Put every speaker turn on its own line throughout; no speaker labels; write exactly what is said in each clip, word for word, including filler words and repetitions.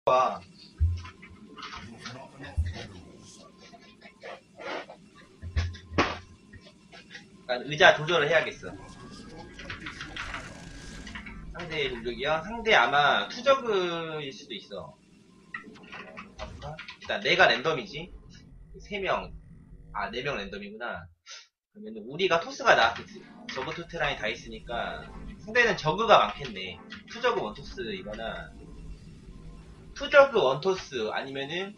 봐. 의자 조절을 해야겠어. 상대 공격이요? 상대 아마 투저그일 수도 있어. 봐볼까? 일단 내가 랜덤이지. 세 명. 아, 네 명 랜덤이구나. 그러면 우리가 토스가 나왔겠지. 저그 투테란이 다 있으니까 상대는 저그가 많겠네. 투저그 원토스 이거나 투저그 원토스 아니면은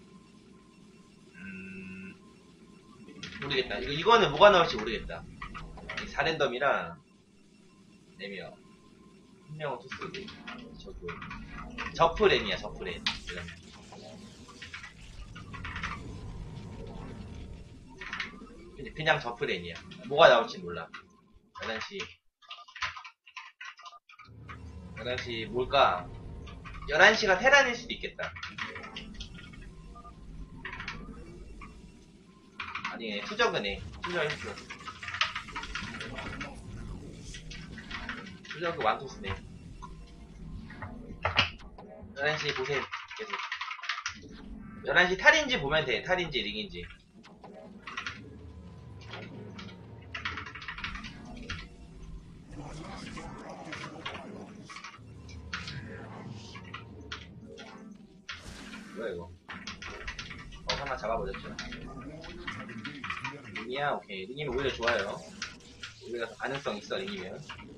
음... 모르겠다. 이거, 이거는 뭐가 나올지 모르겠다. 사 랜덤이랑 네 명. 한 명은 토스고 저그 저프랜이야 저프랜. 그냥 저프랜이야. 뭐가 나올지 몰라. 열한 시 열한 시 뭘까? 열한 시가 테란일 수도 있겠다. 아니 투저그네. 투저그 했어. 투저그 완토스네. 열한 시 보세요. 계속 열한 시 탈인지 보면 돼. 탈인지 링인지. 뭐야 이거? 어 하나 잡아버렸죠. 링이야? 오케이. 링이면 오히려 좋아요. 오히려 더 가능성 있어 링이면.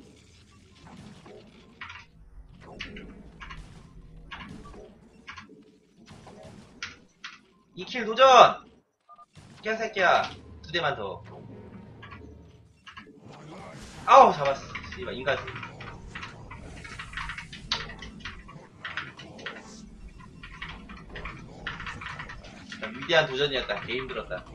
이 킬 도전! 개새끼야. 두 대만 더. 아우 잡았어. 씨발 인간. 위대한 도전이었다. 개 힘들었다.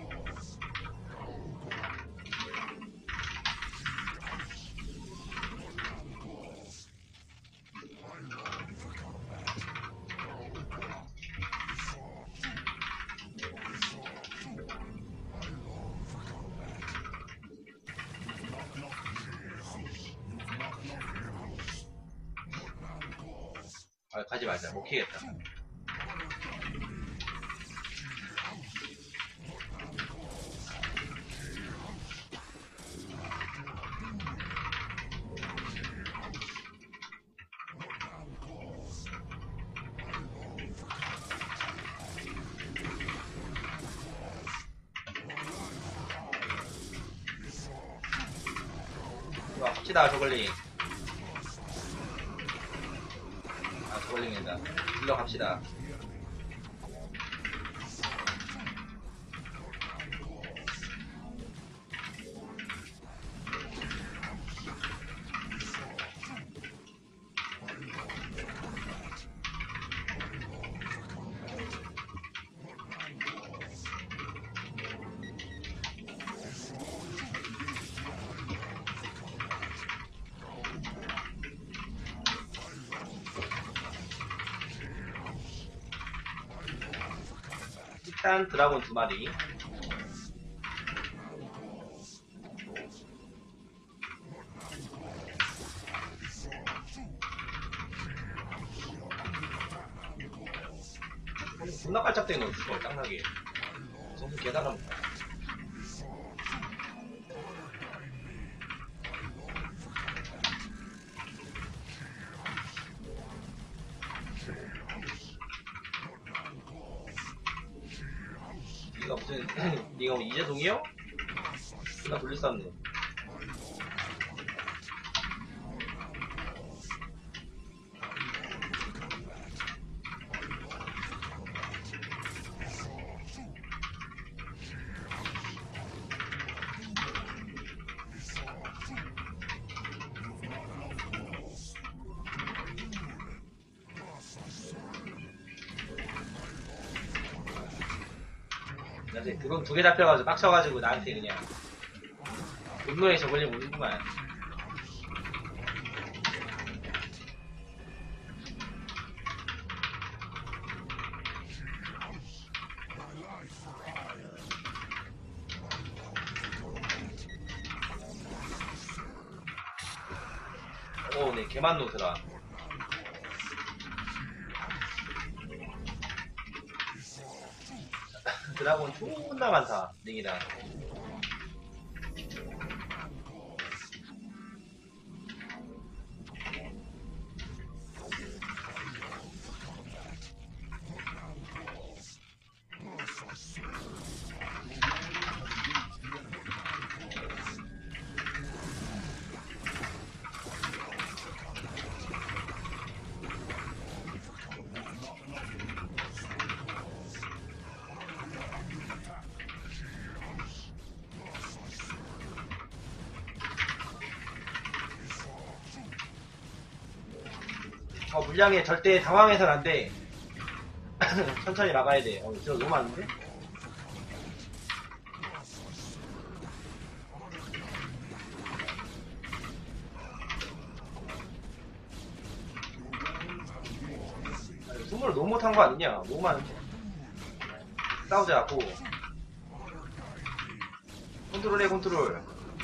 아, 가지 말자. 못 키겠다. 와, 갑시다, 저글링. 아, 저글링이다. 일로 갑시다. 일단 드라곤 두 마리. 존나 깔짝대기 넣었을 걸, 짱나게. 전부 개다갑니다. 니가 무슨, 니가 뭐 이재동이요? 존나 돌릴싸움네. 나중에 드론 두 개 잡혀가지고 빡쳐가지고 나한테 그냥 분노에 저걸리면 오는구만. 오, 네, 개만 노스라. 드라곤 존나 많다. 링이다. 어, 물량에 절대 당황해서는 안 돼. 천천히 막아야 돼. 어, 저 너무 많은데? 숨을 너무 못한 거 아니냐? 너무 많은데? 싸우자고. 컨트롤해, 컨트롤.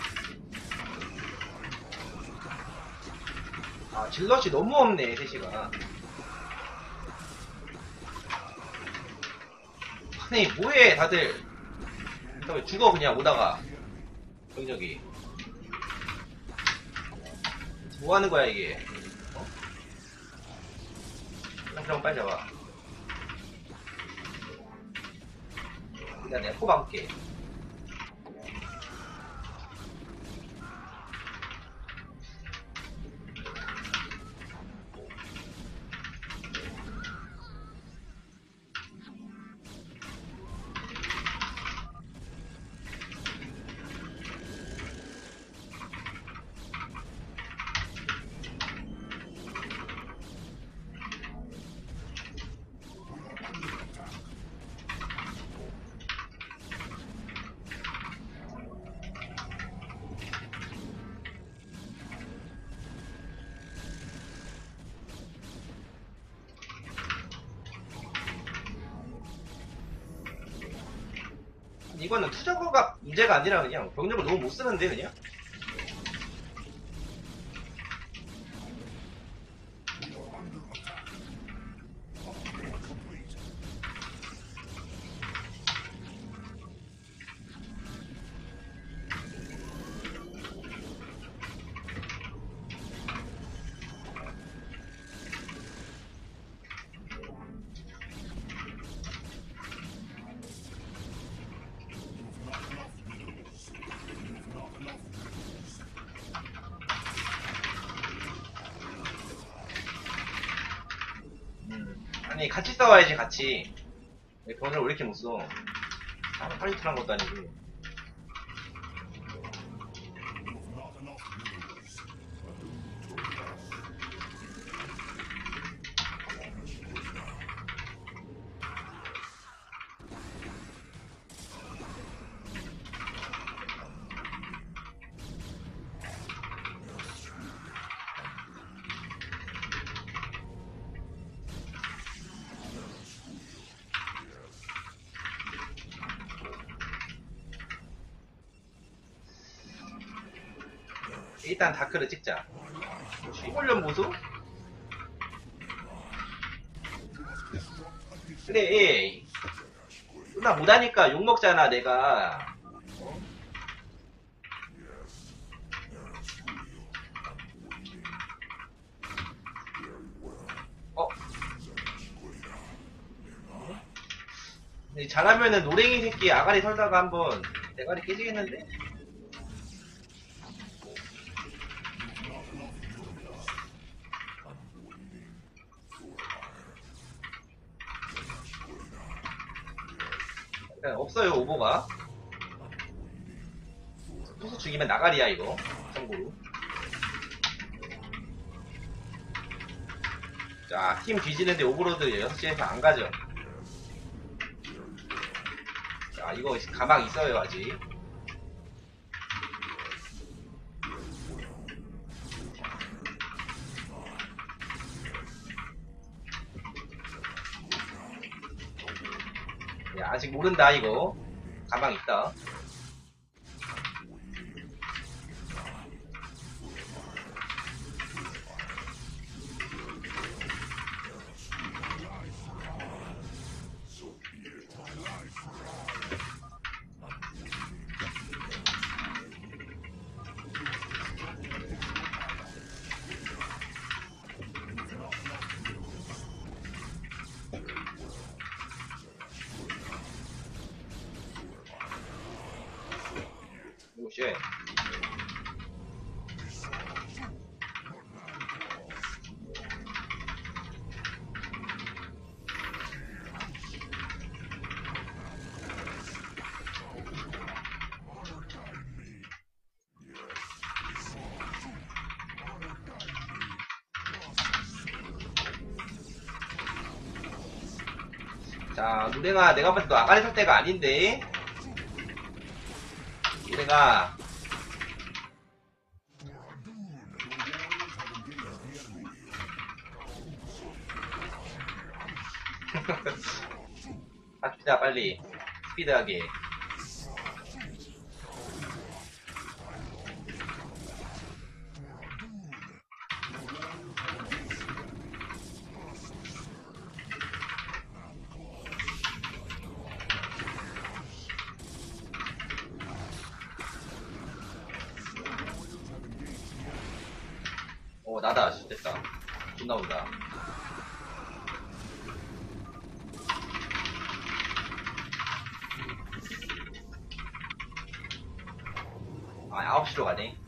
아, 질럿이 너무 없네, 셋이가. 아니, 뭐해, 다들. 왜 죽어, 그냥, 오다가. 병력이. 뭐 하는 거야, 이게. 어? 그럼 빨리 잡아. 일단 내가 포 박을게. 이거는 투자가 문제가 아니라 그냥 병력을 너무 못 쓰는데 그냥. 아니 같이 싸워야지 같이. 병력을 왜 이렇게 못 써? 빨리 틀한 것도 아니고. 일단 다크를 찍자. 시골련 보소? 그래. 나 못하니까 욕먹잖아 내가. 어? 잘하면은 노랭이 새끼 아가리 설다가 한번 대가리 깨지겠는데? 없어요 오버가. 투수 죽이면 나가리야 이거 참고로. 자 팀 뒤지는데 오버로드 여섯 시에서 안 가죠. 자 이거 가망 있어요 아직. 야, 아직 모른다 이거. 가망 있다. 쉣. 자, 노랭아, 내가 봤을 때 너 아가리 살 때가 아닌데? 노랭아. 합시다, 빨리. 스피드하게. 어, 나다. 됐다. 존나 온다. 아, 아홉 시로 가네.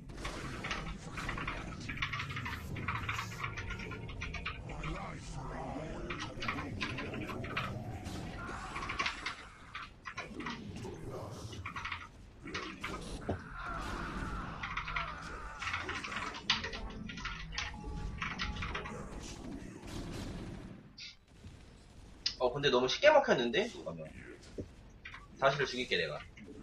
어, 근데 너무 쉽게 먹혔는데? 잠깐만. 사실을 죽일게, 내가.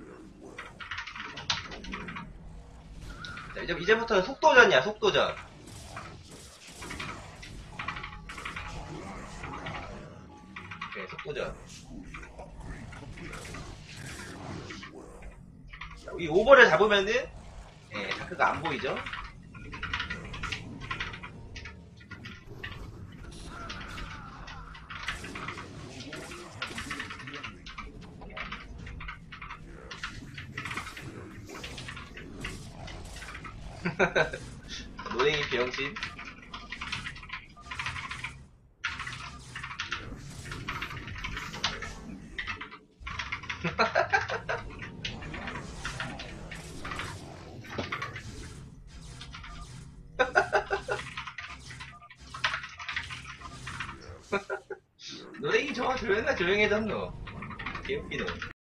자, 이제, 이제부터는 속도전이야, 속도전. 오케이, 속도전. 자, 이 오버를 잡으면은, 예, 다크가 안 보이죠? 노랭이 비영신. 노랭이 저, 저 맨날 조용해졌노. 개웃기노.